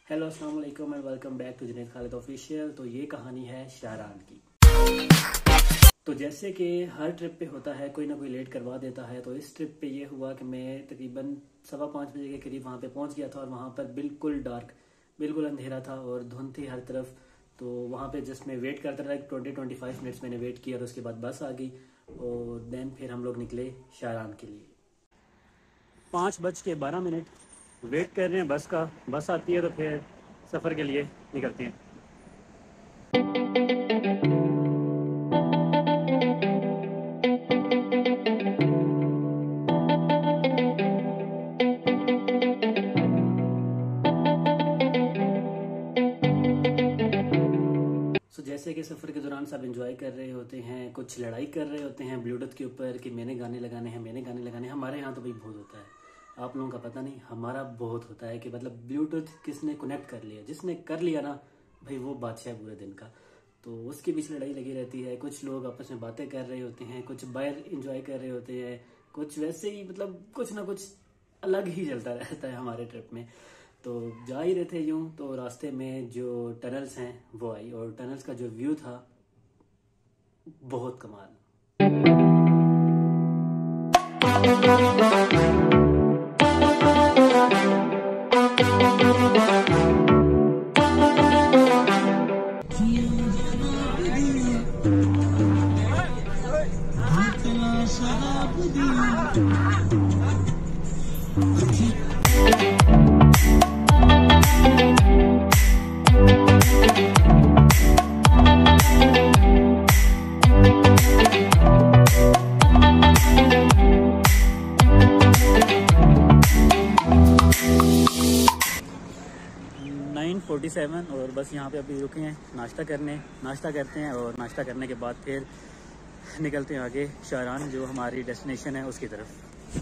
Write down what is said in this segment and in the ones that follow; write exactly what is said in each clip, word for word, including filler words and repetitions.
Hello अस्सलाम वालेकुम and welcome back to Junaid Khalid official. तो ये कहानी है शारान की। तो जैसे कि हर ट्रिप पे होता है, कोई ना कोई लेट करवा देता है। तो इस ट्रिप पे ये हुआ कि मैं तकरीबन सवा पाँच बजे के करीब वहाँ पे पहुँच गया था और वहाँ पर बिल्कुल डार्क, बिल्कुल अंधेरा था और धुंध थी हर तरफ। तो वहाँ पे जस्ट मैं वेट करता रहा, ट्वेंटी ट्वेंटी फाइव मिनट्स मैंने वेट किया और उसके बाद बस आ गई और देन फिर हम लोग निकले शारान के लिए। पाँच बज के बारह मिनट वेट कर रहे हैं बस का। बस आती है तो फिर सफ़र के लिए निकलते हैं। सो जैसे कि सफ़र के दौरान सब एंजॉय कर रहे होते हैं, कुछ लड़ाई कर रहे होते हैं ब्लूटूथ के ऊपर कि मैंने गाने लगाने हैं, मैंने गाने लगाने हैं। हमारे यहाँ तो भाई बहुत होता है, आप लोगों का पता नहीं, हमारा बहुत होता है कि मतलब ब्लूटूथ किसने कनेक्ट कर लिया, जिसने कर लिया ना भाई वो बादशाह पूरे दिन का। तो उसके बीच लड़ाई लगी रहती है, कुछ लोग आपस में बातें कर रहे होते हैं, कुछ बाहर एंजॉय कर रहे होते हैं, कुछ वैसे ही मतलब कुछ ना कुछ अलग ही चलता रहता है हमारे ट्रिप में। तो जा ही रहे थे यूं, तो रास्ते में जो टनल्स हैं वो आई और टनल्स का जो व्यू था बहुत कमाल। नाइन फोर्टी सेवन और बस यहाँ पे अभी रुके हैं नाश्ता करने। नाश्ता करते हैं और नाश्ता करने के बाद फिर निकलते हैं आगे शारान, जो हमारी डेस्टिनेशन है उसकी तरफ।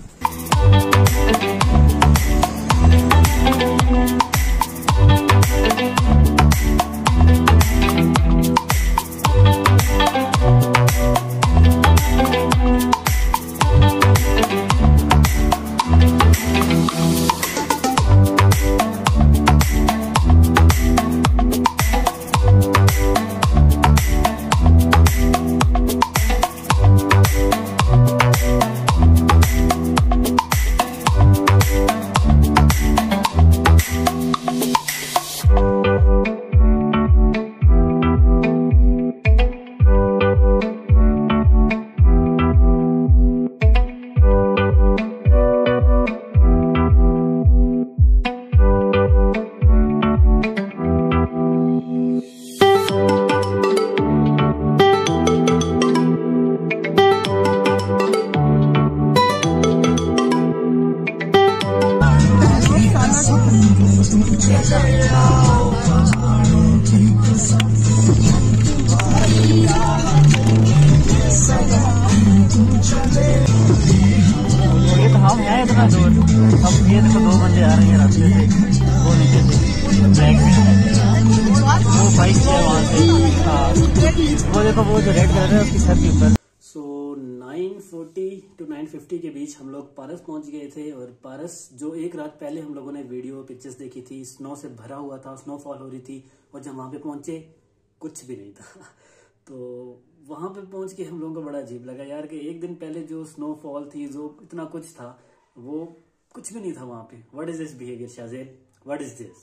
ये तो हम हैं इतना दूर, अब ये देखो दो बंदे आ रहे हैं रास्ते से, वो नीचे से ब्लैक में वो बाइक है वहाँ से, वो देखो वो जो रेड कलर है उसकी छत के ऊपर। So nine forty to nine fifty के बीच हम लोग पारस पहुंच गए थे और पारस जो एक रात पहले हम लोगों ने वीडियो पिक्चर्स देखी थी, स्नो से भरा हुआ था, स्नोफॉल हो रही थी और जब वहाँ पे पहुंचे कुछ भी नहीं था। तो वहाँ पे पहुंच के हम लोगों को बड़ा अजीब लगा यार कि एक दिन पहले जो स्नोफॉल थी, जो इतना कुछ था, वो कुछ भी नहीं था वहाँ पे। What is this behaviour Shahzeb, what is this?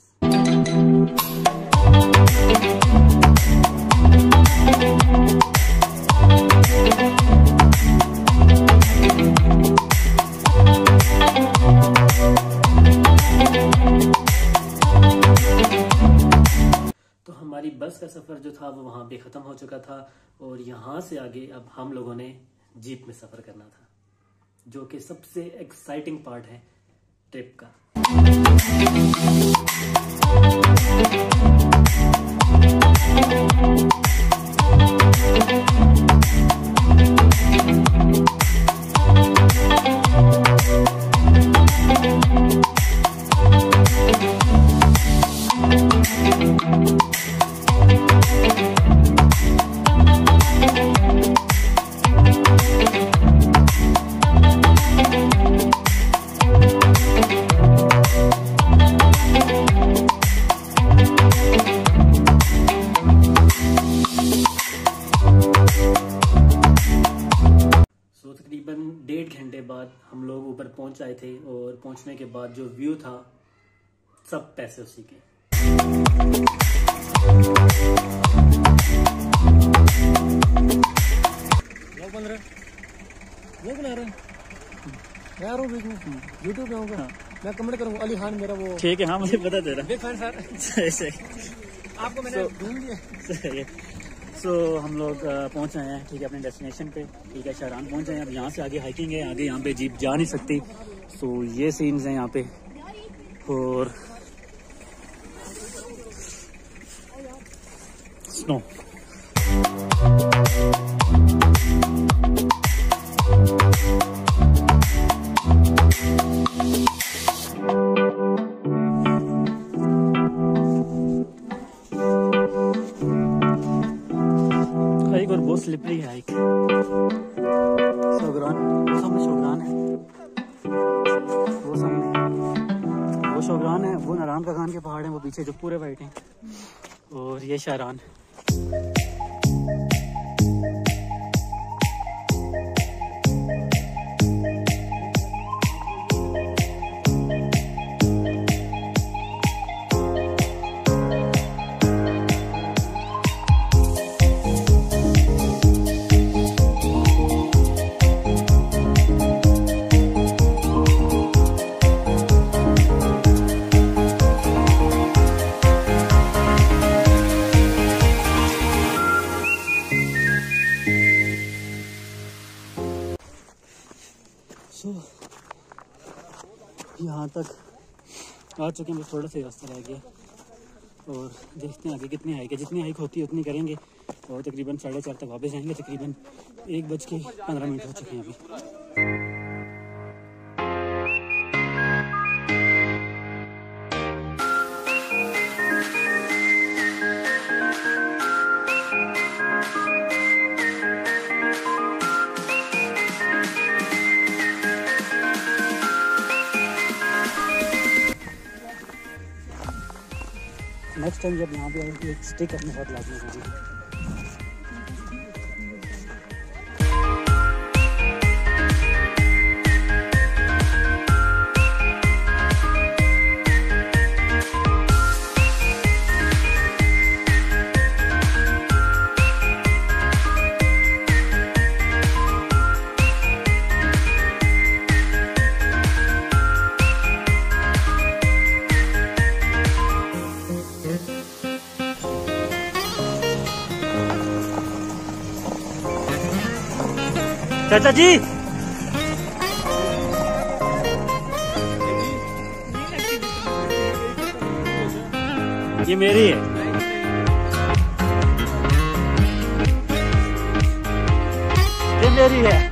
तो हमारी बस का सफ़र जो था वो वहाँ पे ख़त्म हो चुका था और यहाँ से आगे अब हम लोगों ने जीप में सफ़र करना था, जो कि सबसे एक्साइटिंग पार्ट है ट्रिप का। तक पहुंच आए थे और पहुंचने के बाद जो व्यू था सब पैसे उसी के। पंद्रह वो बना रहे यार वो बीच में यूट्यूब पे होगा। मैं कमेंट करूंगा अली खान मेरा वो ठीक है। हाँ मुझे पता दे रहा बिग फैन सर। सही सही आपको मैंने ढूंढ लिया। सही है। सो हम लोग पहुंच आए हैं ठीक है अपने डेस्टिनेशन पे। ठीक है शारान पहुंच आए हैं। अब यहाँ से आगे हाइकिंग है, आगे यहाँ पे जीप जा नहीं सकती। सो ये सीन्स हैं यहाँ पे और स्नो। हाइक और बहुत स्लिपरी है हाइक। शोगरान सामने शोगरान है, वो सामने वो शोगरान है, वो नारायण खान के पहाड़ हैं, वो पीछे जो पूरे वाइट हैं और ये शारान। सो यहाँ तक आ चुके हैं, बस थोड़ा सा रास्ता रह गया और देखते हैं आगे कितनी हाइक है। जितनी हाइक होती है उतनी करेंगे और तकरीबन साढ़े चार तक वापस आएंगे। तकरीबन एक बज के पंद्रह मिनट हो चुके हैं अभी। नेक्स्ट टाइम जब यहाँ पे आए तो एक स्टिक अपने साथ लाजमी होगी। चाचा जी ये मेरी है। ये मेरी है।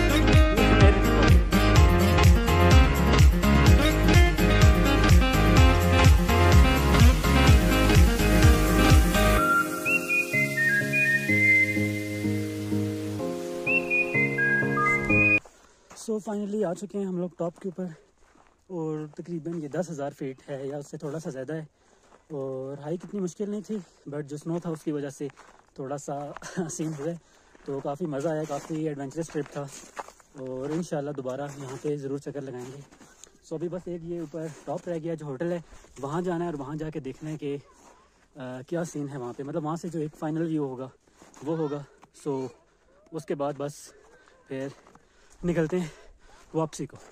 सो फाइनली आ चुके हैं हम लोग टॉप के ऊपर और तकरीबन ये दस हज़ार फीट है या उससे थोड़ा सा ज़्यादा है और हाइक इतनी मुश्किल नहीं थी, बट जो स्नो था उसकी वजह से थोड़ा सा सीन हुआ। तो काफ़ी मज़ा आया, काफ़ी एडवेंचरस ट्रिप था और इंशाल्लाह दोबारा यहाँ पे ज़रूर चक्कर लगाएंगे। सो अभी बस एक ये ऊपर टॉप रह गया जो होटल है, वहाँ जाना है और वहाँ जाके देखना है कि क्या सीन है वहाँ पे, मतलब वहाँ से जो एक फ़ाइनल व्यू होगा वो होगा। सो उसके बाद बस फिर निकलते हैं वापसी को।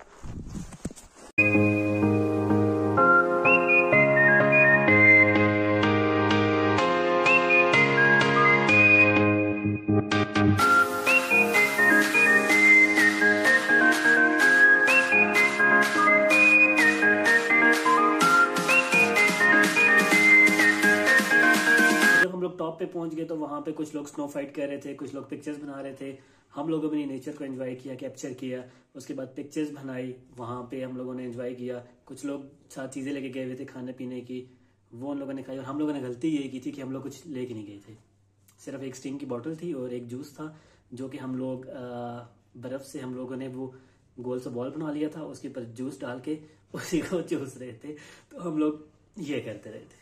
टॉप पे पहुंच गए तो वहाँ पे कुछ लोग स्नो फाइट कर रहे थे, कुछ लोग पिक्चर्स बना रहे थे। हम लोगों ने नेचर को एंजॉय किया, कैप्चर किया, उसके बाद पिक्चर्स बनाई, वहाँ पे हम लोगों ने एंजॉय किया। कुछ लोग साथ चीज़ें लेके गए हुए थे खाने पीने की, वो उन लोगों ने खाई और हम लोगों ने गलती ये की थी कि हम लोग कुछ लेके नहीं गए थे। सिर्फ एक स्टिंग की बोतल थी और एक जूस था जो कि हम लोग बर्फ़ से हम लोगों ने वो गोल सा बॉल बना लिया था, उसके ऊपर जूस डाल के उसी को चूस रहे थे। तो हम लोग ये करते रहे थे।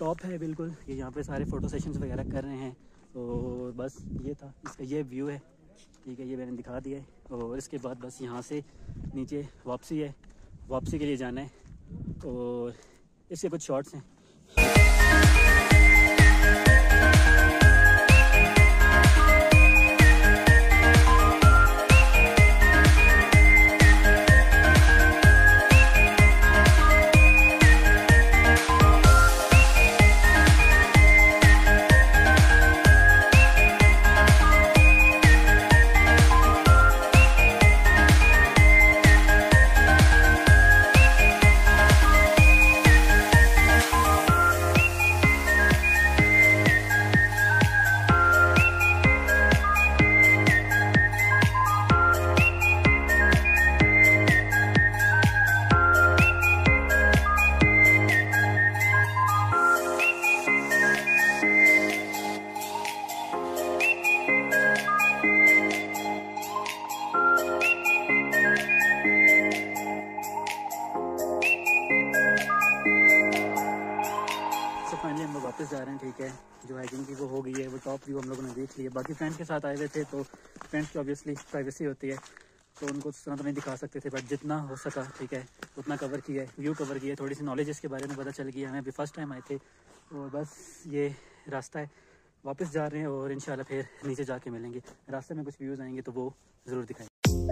टॉप है बिल्कुल, ये यहाँ पे सारे फ़ोटो सेशंस वगैरह कर रहे हैं। और बस ये था, इसका ये व्यू है, ठीक है, ये मैंने दिखा दिया है। और इसके बाद बस यहाँ से नीचे वापसी है, वापसी के लिए जाना है और इसके कुछ शॉट्स हैं। फाइनली हम लोग वापस जा रहे हैं, ठीक है। जो हाइकिंग की वो हो गई है, वो टॉप व्यू हम लोगों ने देख लिया। बाकी फ्रेंड्स के साथ आए हुए थे तो फ्रेंड्स की ऑब्वियसली प्राइवेसी होती है, तो उनको उस तरह तो नहीं दिखा सकते थे, बट जितना हो सका, ठीक है, उतना कवर किया है, व्यू कवर किया है, थोड़ी सी नॉलेज इसके बारे में पता चल गई। हमें अभी फर्स्ट टाइम आए थे और बस ये रास्ता है, वापस जा रहे हैं और इंशाल्लाह फिर नीचे जाके मिलेंगे। रास्ते में कुछ व्यूज़ आएंगे तो वो ज़रूर दिखाएंगे।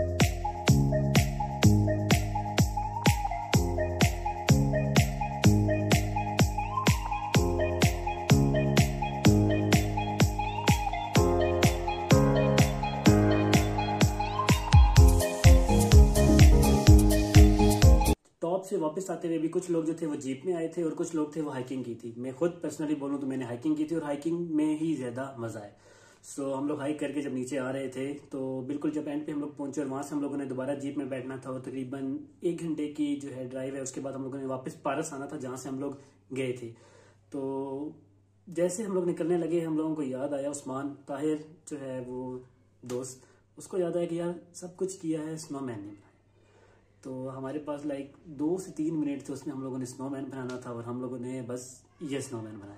टॉप से वापस आते हुए भी कुछ लोग जो थे वो जीप में आए थे और कुछ लोग थे वो हाइकिंग की थी। मैं खुद पर्सनली बोलूँ तो मैंने हाइकिंग की थी और हाइकिंग में ही ज़्यादा मज़ा है। सो so, हम लोग हाइक करके जब नीचे आ रहे थे तो बिल्कुल जब एंड पे हम लोग पहुंचे और वहाँ से हम लोगों ने दोबारा जीप में बैठना था और तकरीबन एक घंटे की जो है ड्राइव है, उसके बाद हम लोगों ने वापस पारस आना था जहाँ से हम लोग गए थे। तो जैसे हम लोग निकलने लगे हम लोगों को याद आया, उस्मान ताहिर जो है वो दोस्त, उसको याद आया कि यार सब कुछ किया है, स्नोमैन ने बनाया। तो हमारे पास लाइक दो से तीन मिनट थे, उसमें हम लोगों ने स्नोमैन बनाना था और हम लोगों ने बस ये स्नोमैन बनाया।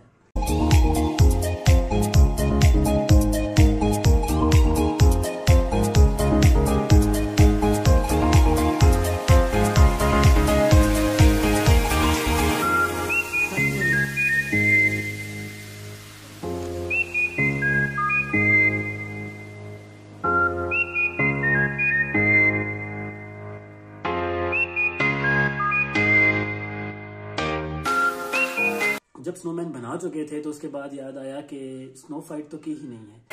जब स्नोमैन बना चुके थे तो उसके बाद याद आया कि स्नो फाइट तो की ही नहीं है।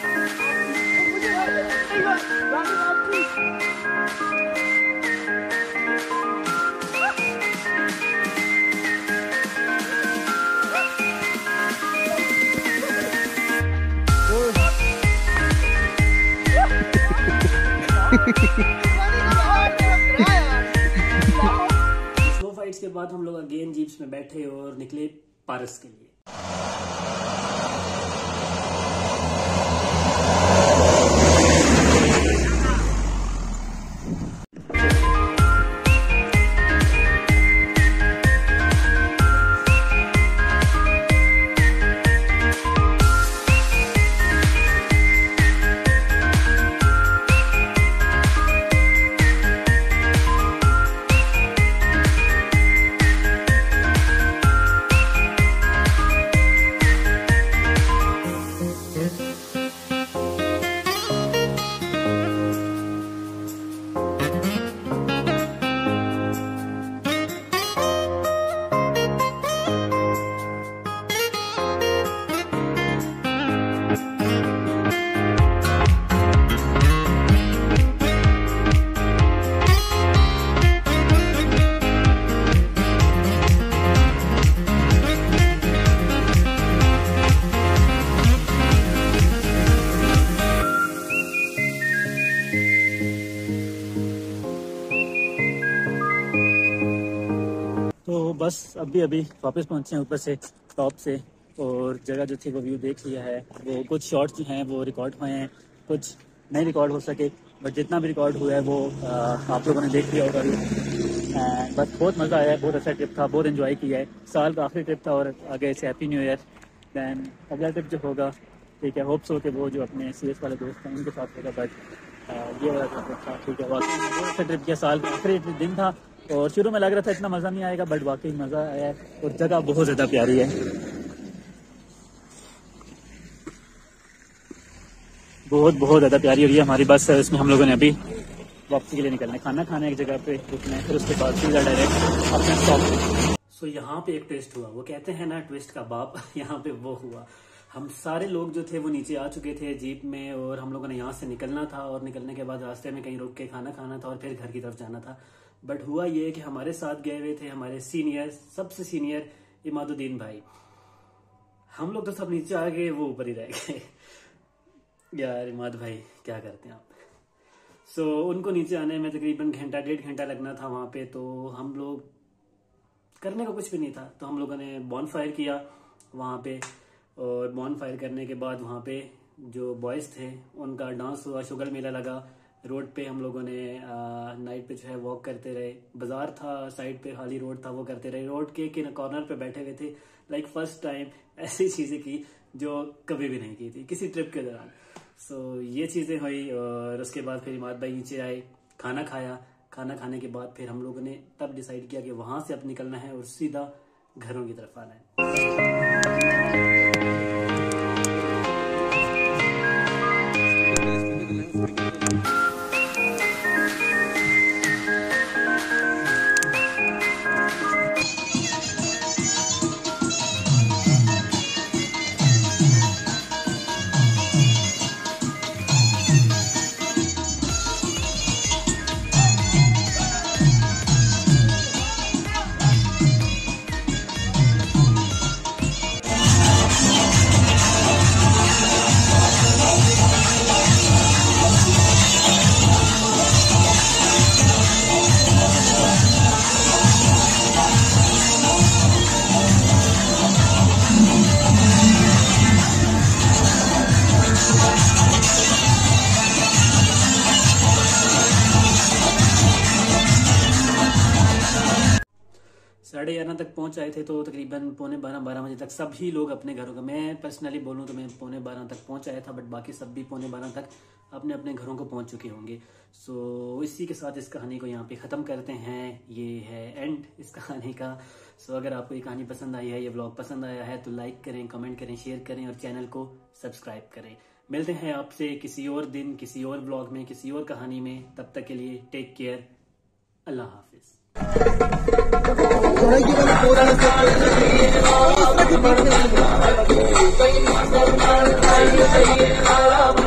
स्नो फाइट्स के बाद हम लोग अगेन जीप्स में बैठे और निकले पारस के लिए। तो बस अभी अभी वापस पहुंचे हैं ऊपर से टॉप से, और जगह जो थी वो व्यू देख लिया है। वो कुछ शॉट्स जो हैं वो रिकॉर्ड हुए हैं, कुछ नहीं रिकॉर्ड हो सके, बट जितना भी रिकॉर्ड हुआ है वो आ, आप लोगों ने देख लिया होगा। बस बहुत मज़ा आया, बहुत अच्छा ट्रिप था, बहुत एंजॉय किया है। साल का आखिरी ट्रिप था और आगे से हैप्पी न्यू ईयर। दैन अगला ट्रिप जो होगा, ठीक है, होप्स हो के वो जो अपने सी एस वाले दोस्त हैं उनके साथ होगा। बट ये वाला ट्रिप था, ठीक है, वाकई में बहुत अच्छा ट्रिप किया। साल का आखिरी दिन था और शुरू में लग रहा था इतना मज़ा नहीं आएगा, बट वाकई मज़ा आया है और जगह बहुत ज़्यादा प्यारी है, बहुत बहुत ज़्यादा प्यारी। और ये हमारी बस है, इसमें हम लोगों ने अभी वापसी के लिए निकलना है, खाना खाना एक जगह पे रुकना है, फिर उसके बाद सीधा डायरेक्ट अपने स्टॉप। सो यहाँ पे एक ट्विस्ट हुआ, वो कहते हैं ना ट्विस्ट का बाप, यहाँ पे वो हुआ। हम सारे लोग जो थे वो नीचे आ चुके थे जीप में और हम लोगों ने यहाँ से निकलना था और निकलने के बाद रास्ते में कहीं रुक के खाना खाना था और फिर घर की तरफ जाना था। बट हुआ ये कि हमारे साथ गए हुए थे हमारे सीनियर, सबसे सीनियर इमादुद्दीन भाई। हम लोग तो सब नीचे आ गए, वो ऊपर ही रह गए। यार इमाद भाई क्या करते हैं आप। सो so, उनको नीचे आने में तकरीबन घंटा डेढ़ घंटा लगना था वहाँ पे, तो हम लोग करने का कुछ भी नहीं था, तो हम लोगों ने बॉन फायर किया वहाँ पे। और बॉन फायर करने के बाद वहाँ पे जो बॉयज़ थे उनका डांस हुआ, शुगर मेला लगा रोड पे। हम लोगों ने आ, नाइट पे जो है वॉक करते रहे, बाजार था साइड पे, खाली रोड था, वो करते रहे, रोड के के कॉर्नर पे बैठे हुए थे। लाइक फर्स्ट टाइम ऐसी चीज़ें की जो कभी भी नहीं की थी किसी ट्रिप के दौरान। सो so, ये चीज़ें हुई और उसके बाद फिर इमाद भाई नीचे आए, खाना खाया। खाना खाने के बाद फिर हम लोगों ने तब डिसाइड किया कि वहाँ से अब निकलना है और सीधा घरों की तरफ आना है। साढ़े ग्यारह तक पहुंच आए थे, तो तकरीबन पौने बारह बारह बजे तक सभी लोग अपने घरों का, मैं पर्सनली बोलूं तो मैं पौने बारह तक पहुंच आया था, बट बाकी सब भी पौने बारह तक अपने अपने घरों को पहुंच चुके होंगे। सो so, इसी के साथ इस कहानी को यहाँ पे ख़त्म करते हैं। ये है एंड इस कहानी का। सो so, अगर आपको ये कहानी पसंद आई है, ये ब्लॉग पसंद आया है, तो लाइक करें, कमेंट करें, शेयर करें और चैनल को सब्सक्राइब करें। मिलते हैं आपसे किसी और दिन, किसी और ब्लॉग में, किसी और कहानी में। तब तक के लिए टेक केयर, अल्लाह हाफिज।